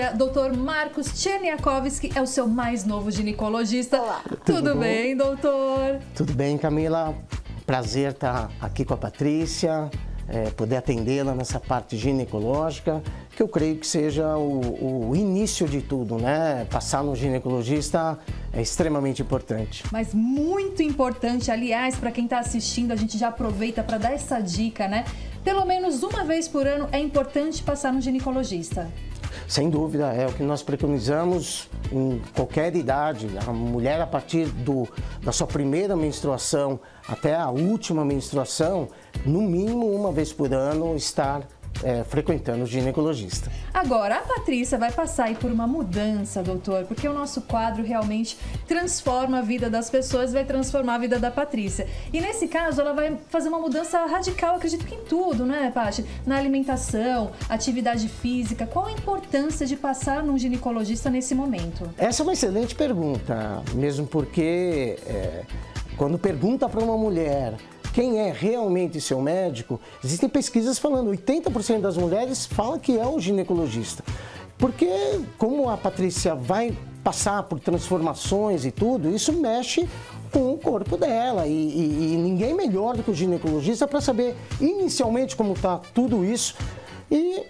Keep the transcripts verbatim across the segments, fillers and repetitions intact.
Patrícia, doutor Marcos Cherniakowski é o seu mais novo ginecologista. Olá. Tudo, Tudo bem, doutor? Tudo bem, Camila? Prazer estar aqui com a Patrícia, é, poder atendê-la nessa parte ginecológica, que eu creio que seja o, o início de tudo, né? Passar no ginecologista é extremamente importante. Mas muito importante, aliás, para quem está assistindo, a gente já aproveita para dar essa dica, né? Pelo menos uma vez por ano é importante passar no ginecologista. Sem dúvida, é o que nós preconizamos em qualquer idade. A mulher, a partir do, da sua primeira menstruação até a última menstruação, no mínimo uma vez por ano, estar é, frequentando o ginecologista. Agora, a Patrícia vai passar aí por uma mudança, doutor, porque o nosso quadro realmente transforma a vida das pessoas, vai transformar a vida da Patrícia. E nesse caso, ela vai fazer uma mudança radical, acredito que em tudo, né, Paty? Na alimentação, atividade física. Qual a importância de passar num ginecologista nesse momento? Essa é uma excelente pergunta, mesmo porque é, quando pergunta para uma mulher quem é realmente seu médico, existem pesquisas falando, oitenta por cento das mulheres falam que é o ginecologista. Porque como a Patrícia vai passar por transformações e tudo, isso mexe com o corpo dela. E, e, e ninguém melhor do que o ginecologista para saber inicialmente como está tudo isso. E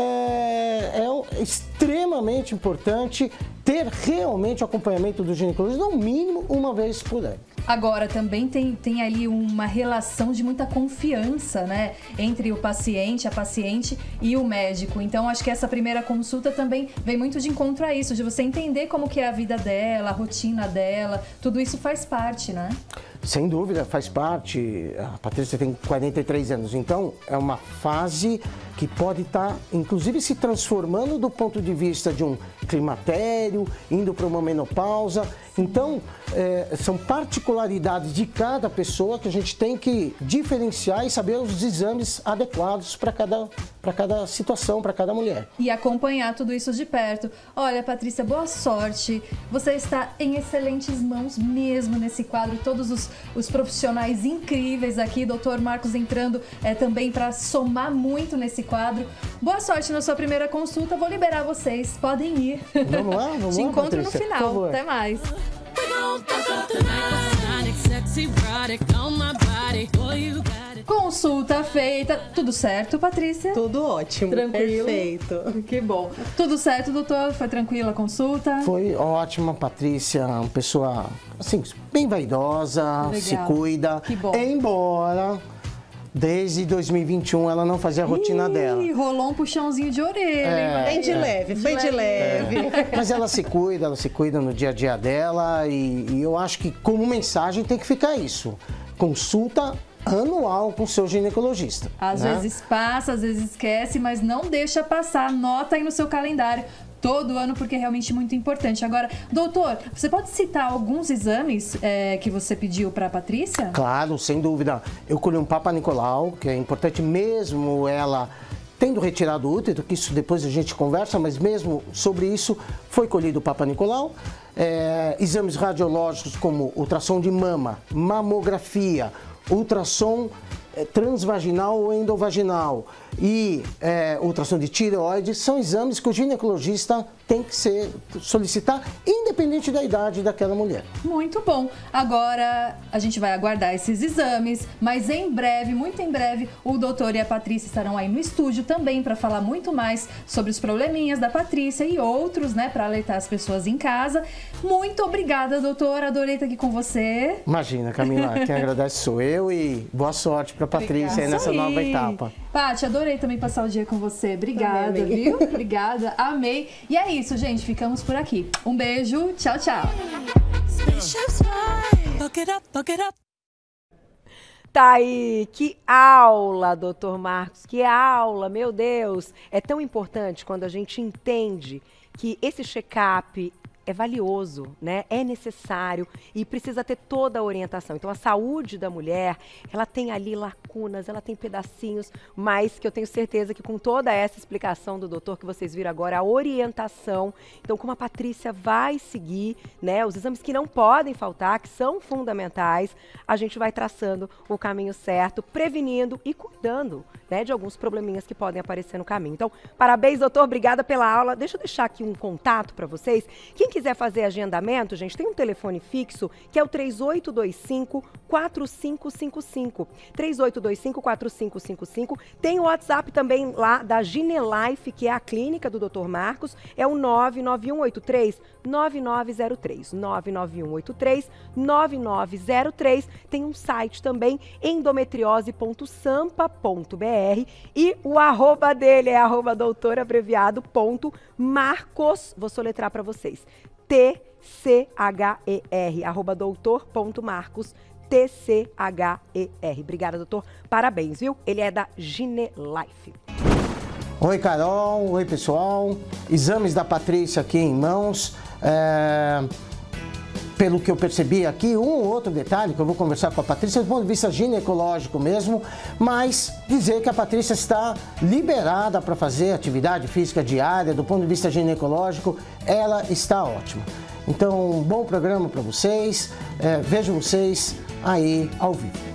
é, é extremamente importante ter realmente o acompanhamento do ginecologista, no mínimo uma vez por ano. Agora, também tem, tem ali uma relação de muita confiança, né? Entre o paciente, a paciente e o médico. Então, acho que essa primeira consulta também vem muito de encontro a isso, de você entender como que é a vida dela, a rotina dela, tudo isso faz parte, né? Sem dúvida, faz parte. A Patrícia tem quarenta e três anos, então é uma fase que pode estar, inclusive, se transformando do ponto de vista de um climatério, indo para uma menopausa. Então, é, são particularidades de cada pessoa que a gente tem que diferenciar e saber os exames adequados para cada, para cada situação, para cada mulher. E acompanhar tudo isso de perto. Olha, Patrícia, boa sorte. Você está em excelentes mãos mesmo nesse quadro. Todos os, os profissionais incríveis aqui. doutor Marcos entrando é, também para somar muito nesse quadro. Boa sorte na sua primeira consulta. Vou liberar vocês. Podem ir. Vamos lá, vamos Te lá, encontro Patrícia, no final. Até mais. Consulta feita. Tudo certo, Patrícia? Tudo ótimo. Tranquilo? Perfeito. Que bom. Tudo certo, doutor? Foi tranquila a consulta? Foi ótima, Patrícia, uma pessoa, assim, bem vaidosa, Legal. se cuida. Que bom. Embora, desde dois mil e vinte e um, ela não fazia a rotina Ih, dela. rolou um puxãozinho de orelha, É, hein? Bem de é. leve, bem de leve. Mas ela se cuida, ela se cuida no dia a dia dela e, e eu acho que como mensagem tem que ficar isso. Consulta anual com o seu ginecologista. Às né? vezes passa, às vezes esquece, mas não deixa passar. Anota aí no seu calendário todo ano, porque é realmente muito importante. Agora, doutor, você pode citar alguns exames é, que você pediu para a Patrícia? Claro, sem dúvida. Eu colhi um Papa Nicolau, que é importante mesmo ela tendo retirado o útero, que isso depois a gente conversa, mas mesmo sobre isso foi colhido o Papa Nicolau. É, exames radiológicos como ultrassom de mama, mamografia, ultrassom é, transvaginal ou endovaginal e é, ultrassom de tireoide são exames que o ginecologista tem que ser, solicitar, independente da idade daquela mulher. Muito bom. Agora a gente vai aguardar esses exames, mas em breve, muito em breve, o doutor e a Patrícia estarão aí no estúdio também para falar muito mais sobre os probleminhas da Patrícia e outros, né, para alertar as pessoas em casa. Muito obrigada, doutor. Adorei estar aqui com você. Imagina, Camila, quem agradece sou eu e boa sorte para a Patrícia aí nessa Isso aí. nova etapa. Paty, adorei também passar o dia com você. Obrigada, Amei. viu? Obrigada, amei. E é isso, gente. Ficamos por aqui. Um beijo, tchau, tchau. Tá aí, que aula, doutor Marcos, que aula, meu Deus. É tão importante quando a gente entende que esse check-up é valioso, né? É necessário e precisa ter toda a orientação. Então, a saúde da mulher, ela tem ali lacunas, ela tem pedacinhos, mas que eu tenho certeza que com toda essa explicação do doutor que vocês viram agora, a orientação, então como a Patrícia vai seguir, né? Os exames que não podem faltar, que são fundamentais, a gente vai traçando o caminho certo, prevenindo e cuidando, né, de alguns probleminhas que podem aparecer no caminho. Então, parabéns, doutor, obrigada pela aula. Deixa eu deixar aqui um contato para vocês. Quem quiser fazer agendamento, gente, tem um telefone fixo que é o três oito dois cinco, quatro cinco cinco cinco. três oito dois cinco, quatro cinco cinco cinco. Tem o WhatsApp também lá da Ginelife, que é a clínica do doutor Marcos, é o nove nove um oito três, nove nove zero três. nove nove um oito três, nove nove zero três. Tem um site também, endometriose ponto sampa ponto br, e o arroba dele é arroba doutor abreviado ponto Marcos, vou soletrar para vocês, T C H E R, arroba doutor ponto Marcos, T C H E R. Obrigada, doutor. Parabéns, viu? Ele é da Ginelife. Oi, Carol. Oi, pessoal. Exames da Patrícia aqui em mãos. É... Pelo que eu percebi aqui, um ou outro detalhe que eu vou conversar com a Patrícia do ponto de vista ginecológico mesmo, mas dizer que a Patrícia está liberada para fazer atividade física diária, do ponto de vista ginecológico, ela está ótima. Então, um bom programa para vocês, é, vejo vocês aí ao vivo.